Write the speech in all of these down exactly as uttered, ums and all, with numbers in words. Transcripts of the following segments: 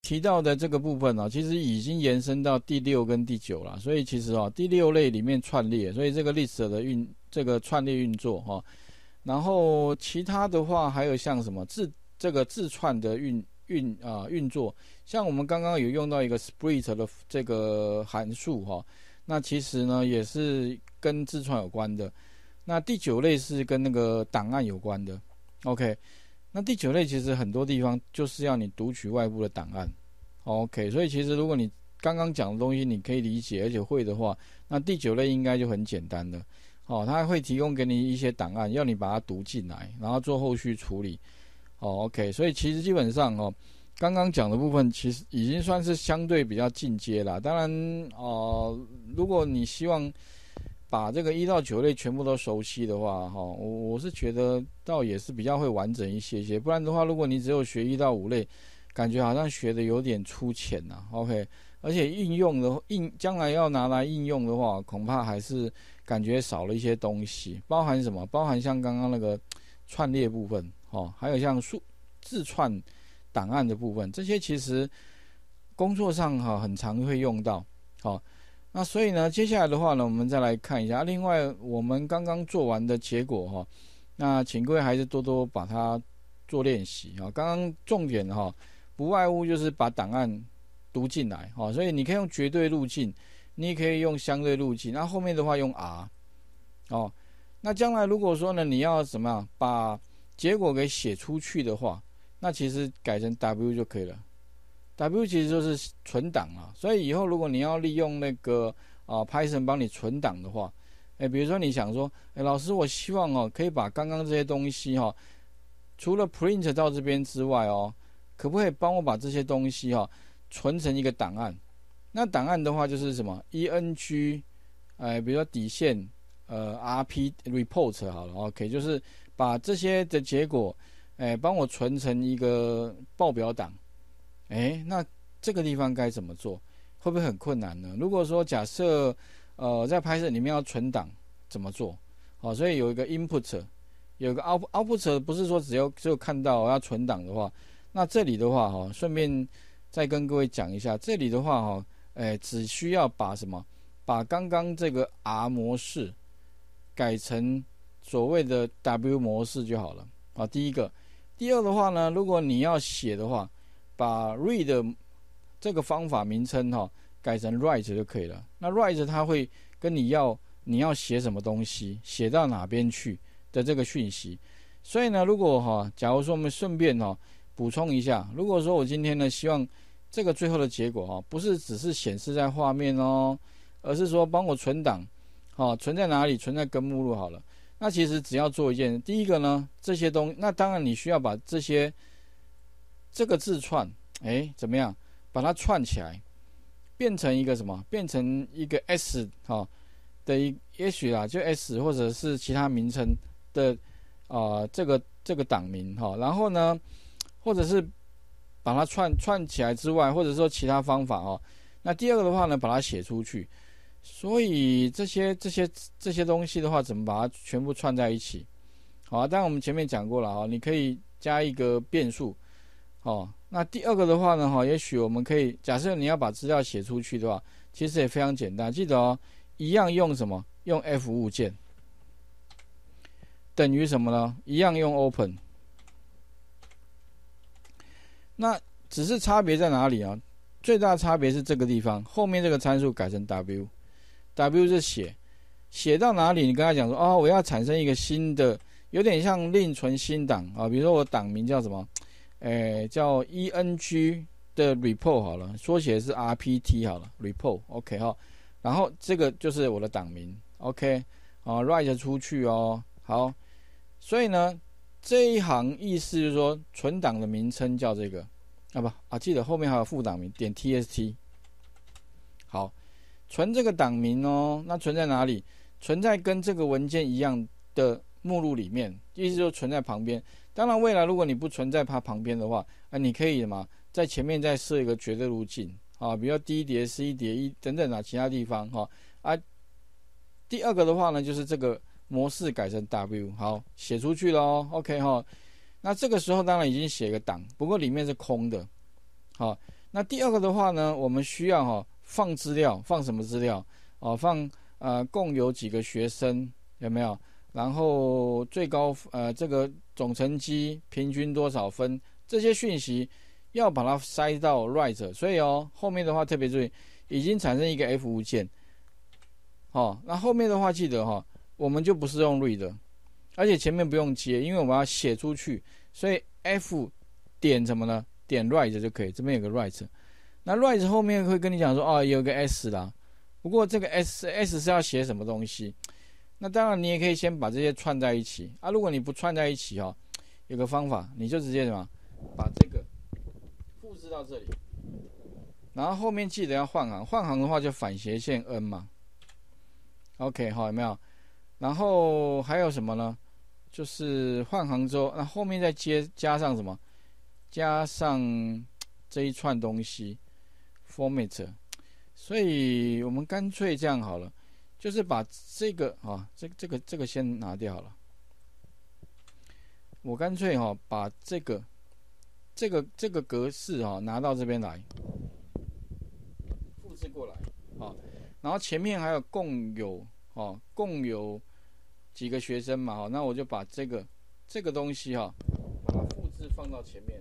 提到的这个部分哦，其实已经延伸到第六跟第九了，所以其实哦，第六类里面串列，所以这个 list 的运这个串列运作哈、哦，然后其他的话还有像什么字这个字串的运运啊运作，像我们刚刚有用到一个 split 的这个函数哈、哦，那其实呢也是跟字串有关的。那第九类是跟那个档案有关的 ，OK。那第九类其实很多地方就是要你读取外部的档案 ，OK， 所以其实如果你刚刚讲的东西你可以理解而且会的话，那第九类应该就很简单了。哦，它会提供给你一些档案，要你把它读进来，然后做后续处理。哦 ，OK， 所以其实基本上哦，刚刚讲的部分其实已经算是相对比较进阶了。当然，哦、呃，如果你希望把这个一到九类全部都熟悉的话，哈，我我是觉得倒也是比较会完整一些些。不然的话，如果你只有学一到五类，感觉好像学的有点粗浅呐。OK， 而且应用的应将来要拿来应用的话，恐怕还是感觉少了一些东西。包含什么？包含像刚刚那个串列部分，哦，还有像数字串档案的部分，这些其实工作上哈很常会用到，好。那所以呢，接下来的话呢，我们再来看一下。另外，我们刚刚做完的结果哈，那请各位还是多多把它做练习啊。刚刚重点哈，不外乎就是把档案读进来哈。所以你可以用绝对路径，你也可以用相对路径。那后面的话用 R 哦。那将来如果说呢，你要怎么样把结果给写出去的话，那其实改成 W 就可以了。W 其实就是存档啊，所以以后如果你要利用那个啊 Python 帮你存档的话，哎，比如说你想说，哎，老师，我希望哦可以把刚刚这些东西哈、哦，除了 print 到这边之外哦，可不可以帮我把这些东西哈、哦、存成一个档案？那档案的话就是什么 E N G， 哎，比如说底线呃 R P report 好了 ，OK， 就是把这些的结果，哎，帮我存成一个报表档。哎，那这个地方该怎么做？会不会很困难呢？如果说假设，呃，在拍摄里面要存档，怎么做？好，所以有一个 input， 有一个 out output， 不是说只有只有看到要存档的话，那这里的话哈，顺便再跟各位讲一下，这里的话哈，哎，只需要把什么？把刚刚这个 R 模式改成所谓的 W 模式就好了。啊，第一个，第二的话呢，如果你要写的话，把 read 这个方法名称哈、哦、改成 write 就可以了。那 write 它会跟你要你要写什么东西，写到哪边去的这个讯息。所以呢，如果哈、哦，假如说我们顺便哈、哦、补充一下，如果说我今天呢希望这个最后的结果哈、哦、不是只是显示在画面哦，而是说帮我存档，好、哦、存在哪里？存在根目录好了。那其实只要做一件，第一个呢，这些东，那当然你需要把这些。这个字串，哎，怎么样？把它串起来，变成一个什么？变成一个 S 哈、哦、的一，也许啊，就 S 或者是其他名称的啊、呃，这个这个档名哈、哦。然后呢，或者是把它串串起来之外，或者说其他方法哦。那第二个的话呢，把它写出去。所以这些这些这些东西的话，怎么把它全部串在一起？好、啊，当然我们前面讲过了啊，你可以加一个变数。哦，那第二个的话呢，哈，也许我们可以假设你要把资料写出去的话，其实也非常简单。记得哦，一样用什么？用 F 五 键，等于什么呢？一样用 Open。那只是差别在哪里啊？最大的差别是这个地方，后面这个参数改成 W，W 是写，写到哪里？你跟他讲说，哦，我要产生一个新的，有点像另存新档啊，比如说我档名叫什么？诶，叫 E N G 的 report 好了，缩写是 R P T 好了 ，report OK 哈，然后这个就是我的档名 OK， 啊 write 出去哦，好，所以呢这一行意思就是说存档的名称叫这个啊不啊，记得后面还有副档名点 txt， 好，存这个档名哦，那存在哪里？存在跟这个文件一样的目录里面，意思就存在旁边。当然，未来如果你不存在它旁边的话，啊，你可以什么在前面再设一个绝对路径啊，比如第一叠、C 叠一等等啊，其他地方哈啊。第二个的话呢，就是这个模式改成 W， 好，写出去咯 OK 哈。那这个时候当然已经写个档，不过里面是空的，好， 那第二个的话呢，我们需要哈、哦、放资料，放什么资料？哦，放呃共有几个学生有没有？然后最高呃这个总成绩平均多少分？这些讯息要把它塞到 write， 所以哦后面的话特别注意，已经产生一个 F 物件。哦，那后面的话记得哈、哦，我们就不是用 read， 而且前面不用接，因为我们要写出去，所以 F 点什么呢？点 write 就可以，这边有个 write。那 write 后面会跟你讲说，哦，有个 s 啦。不过这个 s s 是要写什么东西？那当然你也可以先把这些串在一起啊。如果你不串在一起哈、哦，有个方法，你就直接什么，把这个复制到这里，然后后面记得要换行，换行的话就反斜线 n 嘛。OK， 好，有没有？然后还有什么呢？就是换行之后，那后面再接加上什么？加上这一串东西 ，format。所以我们干脆这样好了，就是把这个啊，这这个这个先拿掉好了。我干脆哈、啊、把这个这个这个格式哈、啊、拿到这边来，复制过来啊。然后前面还有共有哦、啊，共有几个学生嘛，哈，那我就把这个这个东西哈、啊，把它复制放到前面。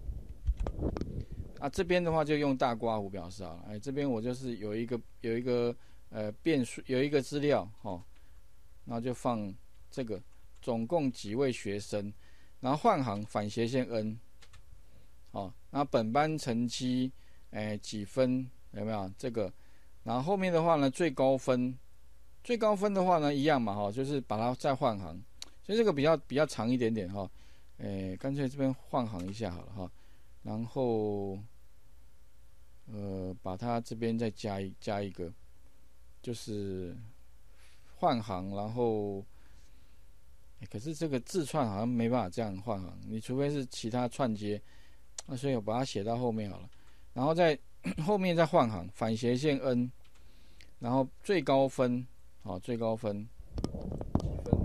啊，这边的话就用大括弧表示好了。哎，这边我就是有一个有一个呃变数，有一个资料哦，然后就放这个总共几位学生，然后换行反斜线 n， 哦，然后本班成绩哎几分有没有这个？然后后面的话呢，最高分，最高分的话呢一样嘛哈、哦，就是把它再换行，所以这个比较比较长一点点哈、哦，哎，干脆这边换行一下好了哈、哦，然后。呃，把它这边再加一加一个，就是换行，然后，可是这个字串好像没办法这样换行，你除非是其他串接，那所以我把它写到后面好了，然后在后面再换行，反斜线 n， 然后最高分，好，最高分几分？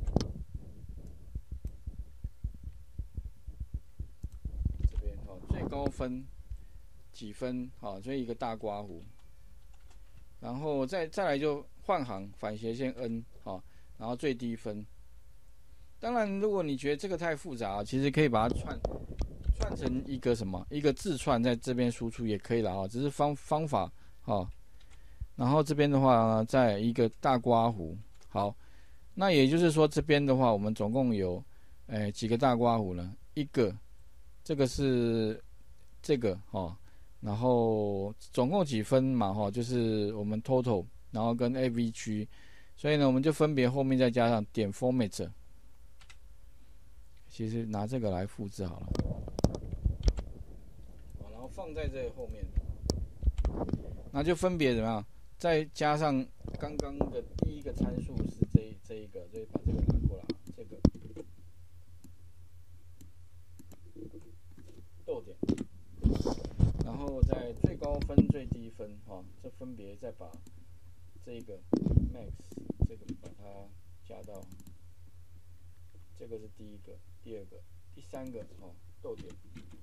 这边好，最高分。几分？好，所以一个大括弧，然后再再来就换行反斜线 n， 好，然后最低分。当然，如果你觉得这个太复杂，其实可以把它串串成一个什么，一个字串在这边输出也可以了哈，只是方方法哈。然后这边的话呢，再一个大括弧，好，那也就是说这边的话，我们总共有诶几个大括弧呢？一个，这个是这个哈。然后总共几分嘛？哈，就是我们 total， 然后跟 A V G， 所以呢，我们就分别后面再加上点 format。其实拿这个来复制好了，好，然后放在这后面，那就分别怎么样？再加上刚刚的第一个参数是这这一个，所以把这个拿过来，这个逗点。然后在最高分、最低分，哈、哦，这分别再把这个 max 这个把它加到，这个是第一个、第二个、第三个，哦，逗点。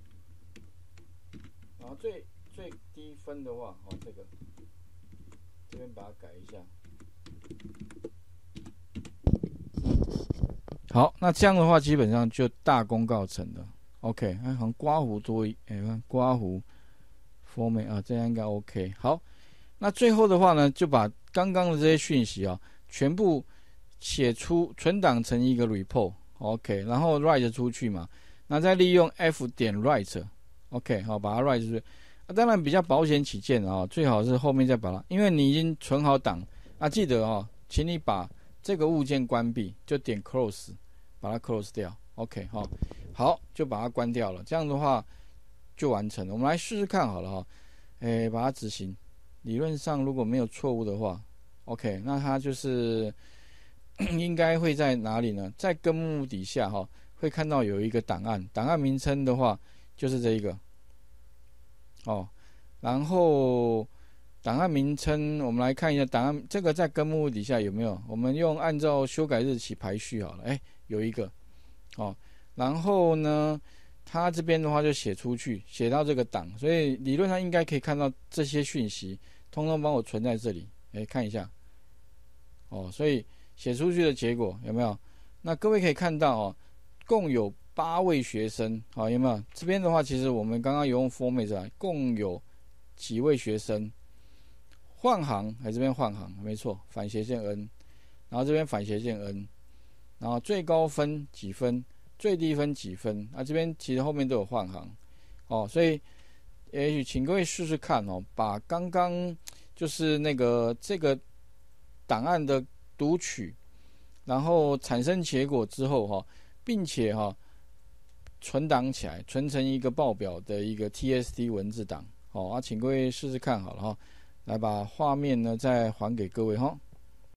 然后最最低分的话，哦，这个这边把它改一下。好，那这样的话基本上就大功告成了。OK， 好像刮胡多一，哎，看刮胡。format 啊，这样应该 OK。好，那最后的话呢，就把刚刚的这些讯息啊，全部写出存档成一个 report，OK， 然后 write 出去嘛。那再利用 F 点 write，OK， 好，把它 write 出去。啊，当然比较保险起见啊，最好是后面再把它，因为你已经存好档啊，记得啊，请你把这个物件关闭，就点 close， 把它 close 掉。OK， 好，好，就把它关掉了。这样的话。就完成了，我们来试试看好了哈，诶，把它执行。理论上如果没有错误的话 ，OK， 那它就是应该会在哪里呢？在根目底下哈，会看到有一个档案，档案名称的话就是这一个，哦，然后档案名称我们来看一下档案，这个在根目底下有没有？我们用按照修改日期排序好了，哎，有一个，哦，然后呢？ 它这边的话就写出去，写到这个档，所以理论上应该可以看到这些讯息，通通帮我存在这里。哎，看一下，哦，所以写出去的结果有没有？那各位可以看到哦，共有八位学生，好，有没有？这边的话，其实我们刚刚有用 format 来，共有几位学生换行，哎，这边换行，没错，反斜线 n， 然后这边反斜线 n， 然后最高分几分？最低分几分啊？这边其实后面都有换行哦，所以也许请各位试试看哦，把刚刚就是那个这个档案的读取，然后产生结果之后哈、哦，并且哈、哦、存档起来，存成一个报表的一个 T S T 文字档哦啊，请各位试试看好了哈、哦，来把画面呢再还给各位哈、哦。